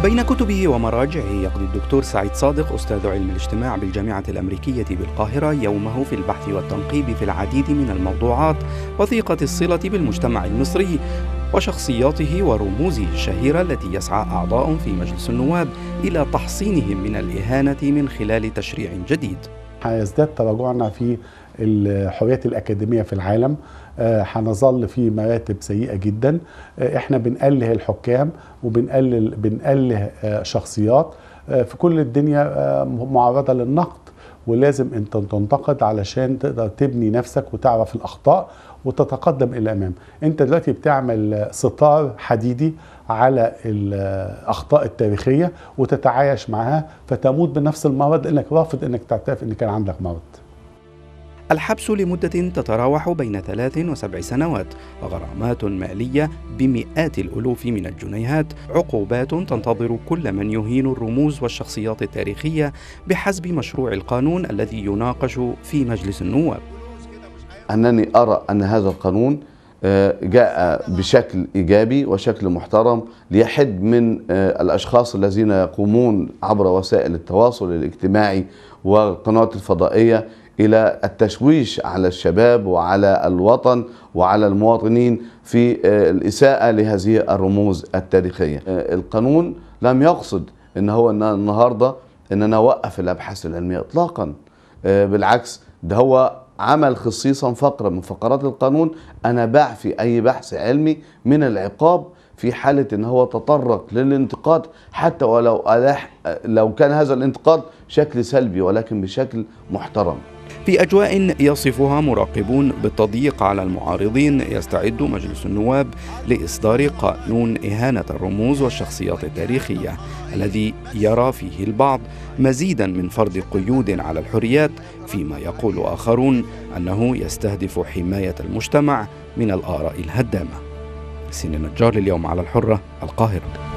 بين كتبه ومراجعه يقضي الدكتور سعيد صادق أستاذ علم الاجتماع بالجامعة الأمريكية بالقاهرة يومه في البحث والتنقيب في العديد من الموضوعات وثيقة الصلة بالمجتمع المصري وشخصياته ورموزه الشهيرة التي يسعى أعضاء في مجلس النواب إلى تحصينهم من الإهانة من خلال تشريع جديد. هيزداد تراجعنا في الحريات الأكاديمية في العالم، هنظل في مراتب سيئة جدا. احنا بنأله الحكام وبنأله شخصيات في كل الدنيا معرضة للنقد، ولازم انت تنتقد علشان تقدر تبني نفسك وتعرف الأخطاء وتتقدم إلى الأمام. انت دلوقتي بتعمل ستار حديدي على الأخطاء التاريخية وتتعايش معها فتموت بنفس المرض لأنك رافض انك تعترف ان كان عندك مرض. الحبس لمدة تتراوح بين 3 و7 سنوات، وغرامات مالية بمئات الألوف من الجنيهات، عقوبات تنتظر كل من يهين الرموز والشخصيات التاريخية بحسب مشروع القانون الذي يناقش في مجلس النواب. أنني أرى أن هذا القانون جاء بشكل إيجابي وشكل محترم ليحد من الأشخاص الذين يقومون عبر وسائل التواصل الاجتماعي والقنوات الفضائية إلى التشويش على الشباب وعلى الوطن وعلى المواطنين في الإساءة لهذه الرموز التاريخية. القانون لم يقصد إن هو النهاردة إن أنا أوقف الأبحاث العلمية إطلاقا، بالعكس ده هو عمل خصيصا فقرة من فقرات القانون أنا بعفي أي بحث علمي من العقاب في حالة إن هو تطرق للانتقاد، حتى لو كان هذا الانتقاد شكل سلبي ولكن بشكل محترم. في أجواء يصفها مراقبون بالتضييق على المعارضين، يستعد مجلس النواب لإصدار قانون إهانة الرموز والشخصيات التاريخية الذي يرى فيه البعض مزيدا من فرض قيود على الحريات، فيما يقول آخرون أنه يستهدف حماية المجتمع من الآراء الهدامة. سين النجار لليوم على الحرة، القاهرة.